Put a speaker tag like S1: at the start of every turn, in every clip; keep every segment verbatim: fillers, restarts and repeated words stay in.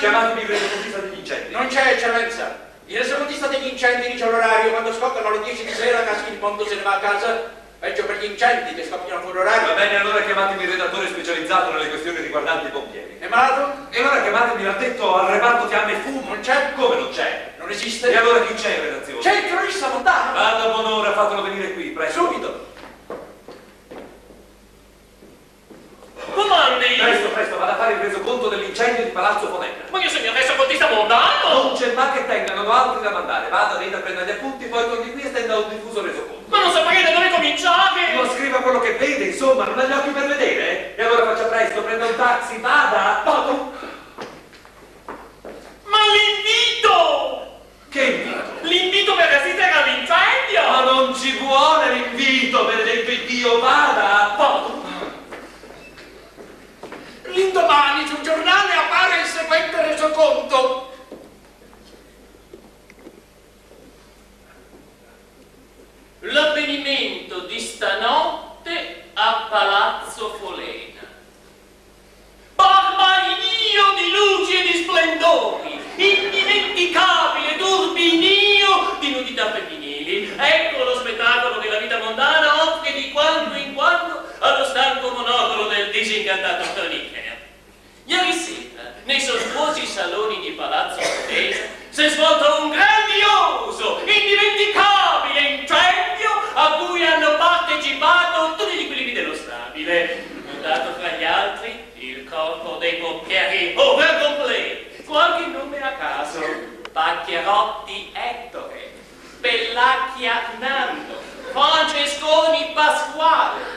S1: Chiamatemi il resocontista degli incendi.
S2: Non c'è, eccellenza. Il resocontista degli incendi dice l'orario. Quando scoccano alle dieci di sera, caschi il mondo se ne va a casa. Peggio per gli incendi che scoppiano fuori orario.
S1: Va bene, allora chiamatemi il redattore specializzato nelle questioni riguardanti i pompieri.
S2: È malato?
S1: E allora chiamatemi l'addetto al reparto fiamme e fumo.
S2: Non c'è?
S1: Come non c'è?
S2: Non esiste?
S1: E allora chi c'è in redazione?
S2: C'è il cronista Montano.
S1: Vada, buon'ora, fatelo venire qui, presto.
S2: Subito.
S3: Comandi!
S1: Presto, presto, vada a fare il resoconto dell'incendio di Palazzo Fonenna.
S3: Ma io sono il resocontista Montano!
S1: Non c'è ma che tenga, non ho altri da mandare. Vada, veda, prenda gli appunti, poi torni qui e stenda un diffuso resoconto.
S3: Ma non saprei da dove cominciare!
S1: Non scriva quello che vede, insomma, non ha gli occhi per vedere? E allora faccia presto, prenda un taxi, vada!
S3: Vado! Ma l'invito!
S1: Che invito?
S3: L'invito per assistere all'incendio!
S1: Ma non ci vuole l'invito, benedetto Dio, vada!
S3: Vado!
S2: L'indomani sul giornale appare il seguente resoconto.
S3: L'avvenimento di stanotte a Palazzo Folena. Barbario di luci e di splendori, indimenticabile turbinio di nudità femminili. Ecco lo spettacolo che la vita mondana offre di quando in quando allo stanco monocolo del disincantato cronichea. Ieri sera, nei sontuosi saloni di Palazzo Folena, si è svolto un grandioso, indimenticabile incendio a cui hanno partecipato tutti gli equilibri dello stabile. Notato fra gli altri il corpo dei pompieri over completi, qualche nome a caso: Pacchierotti Ettore, Pellacchia Nando, Francesconi Pasquale,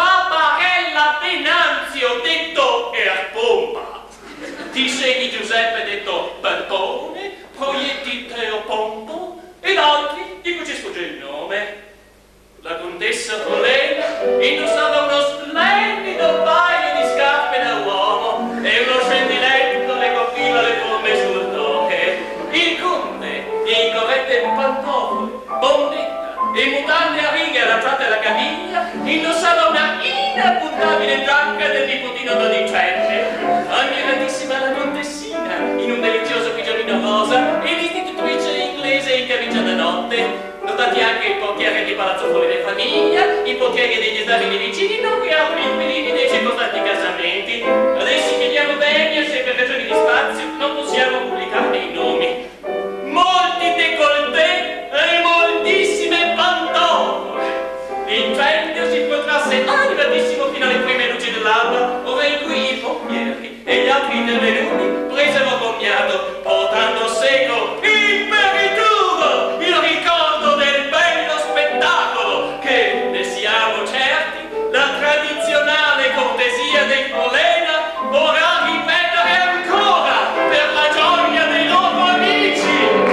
S3: Paparella Venanzio detto Erpompa, Tisegni Giuseppe detto Bertone, Proietti Teopompo ed altri di cui ci sfugge il nome. La contessa Folena indossava uno splendido paio di scarpe da uomo e uno scendiletto le copriva le forme sul toque. Il conte, in corrette pantofole, bondetta e mutande a righe allacciate alla caviglia, indossava una inappuntabile giacca del nipotino dodicenne. Ammiratissima la contessina, in un delizioso pigiamino rosa, e l'istitutrice inglese in camicia da notte. Notati anche il portiere di Palazzo Folena e famiglia, i portieri degli stabili vicini, nonché altri inquilini dei circostanti casamenti. Adesso chiediamo bene se per ragioni di spazio non possiamo pubblicarne i nomi. Molti décolleté e moltissime pantofole. L'incendio si protrasse animatissimo fino alle prime luci dell'alba, ove in cui i pompieri e gli altri intervenuti presero commiato, portando seco il perituro, il ricordo del bello spettacolo che, ne siamo certi, la tradizionale cortesia dei Folena vorrà ripetere ancora per la gioia dei loro amici.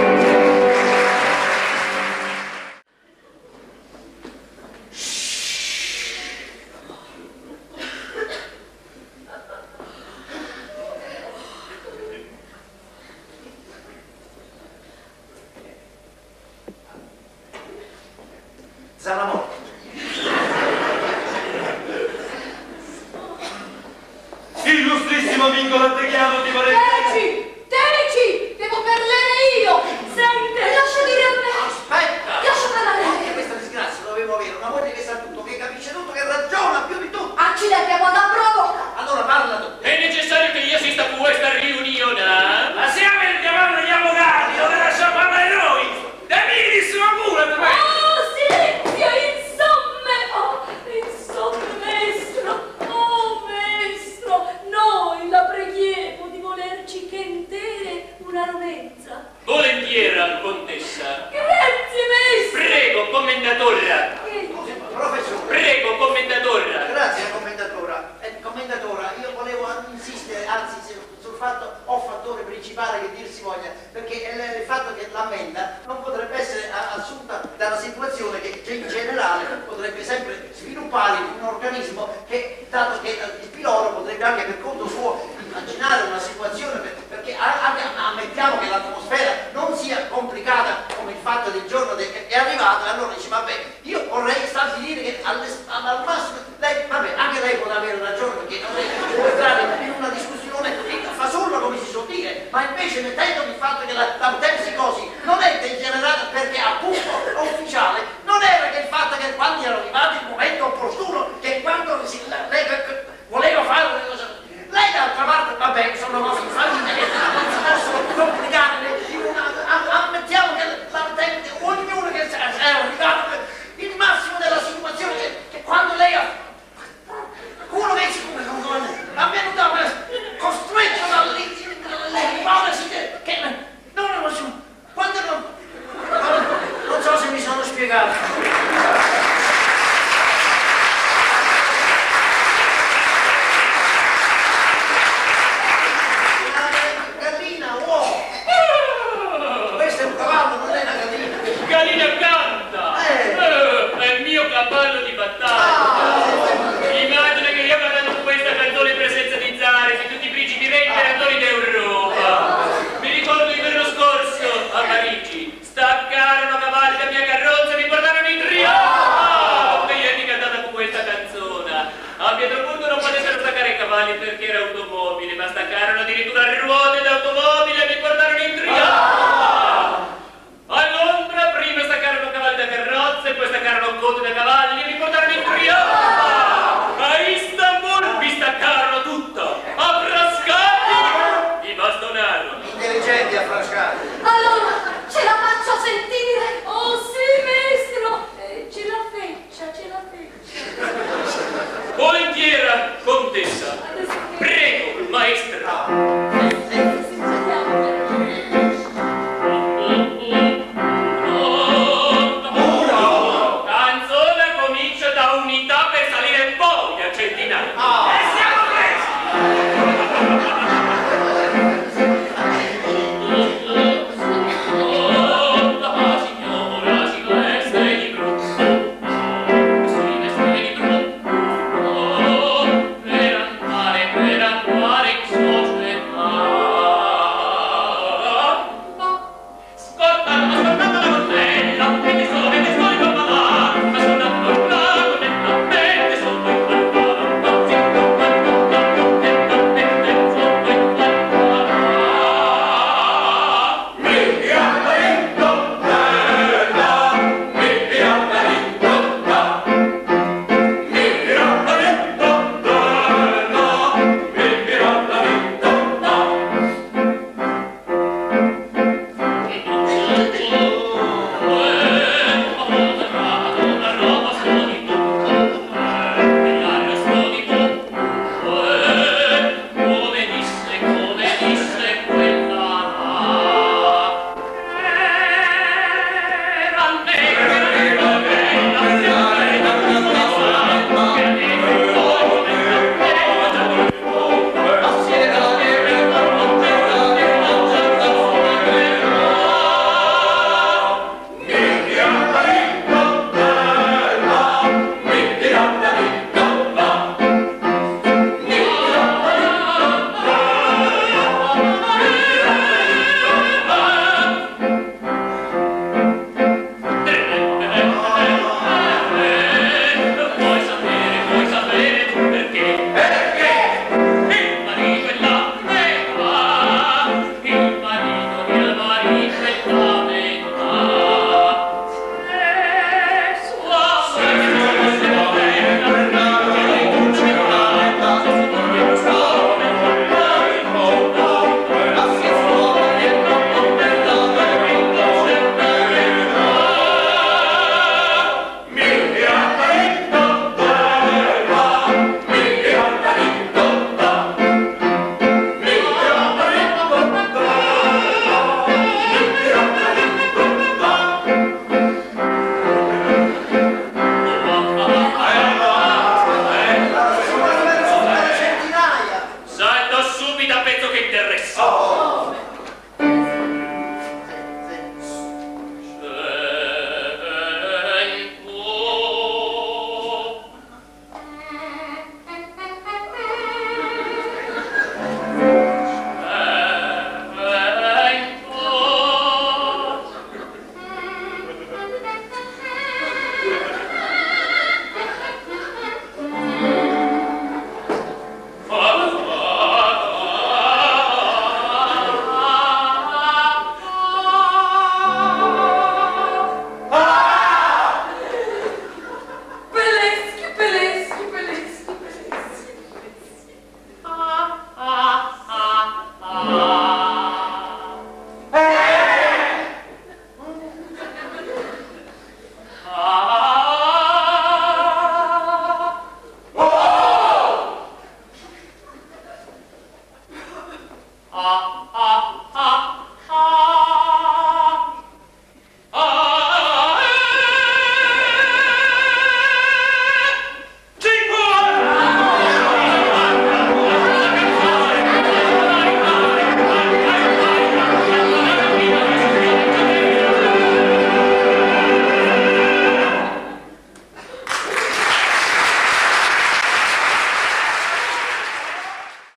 S4: Zanamorto.
S1: Illustrissimo vincolante chiaro di Valentina.
S5: Teci! Teci! Devo parlare io! Sente, lascia dire a me!
S4: Aspetta!
S5: Lascia parlare!
S4: Anche questa disgrazia dovevo avere una moglie che sa tutto, che capisce tutto, che ragiona più di tutto.
S5: Accidenti, a quando provoca!
S4: Allora parla tu.
S3: È necessario che io assista a questa riunione?
S6: Ma siamo il chiamando gli avvocati, dove lasciamo parlare noi? De miris ma pure per me!
S5: Oh, silenzio! Insomma! Oh, insomma, maestro! Oh, maestro! Noi la preghiamo di volerci chentere una rovenza.
S3: Volentieri, contessa.
S5: Grazie, maestro!
S3: Prego, commendatora.
S4: Scusi, professore.
S3: Prego, commendatora.
S4: Grazie, commendatora. Eh, commendatora, io volevo insistere, anzi, se- sul fatto o fattore principale che dir si voglia, perché il, il fatto che l'ammenda non potrebbe essere a- assunta dalla situazione che, che in generale potrebbe sempre sviluppare un organismo che, dato che il pilota potrebbe anche per conto suo immaginare una situazione per- perché a- a- ammettiamo che l'atmosfera non sia complicata come il fatto del giorno de- che è arrivato, e allora dice vabbè, io vorrei stabilire che alle- al massimo lei, vabbè, anche lei potrà avere ragione, perché non è può entrare in una discussione fasullo, come si suol dire, ma
S3: cavallo di battaglia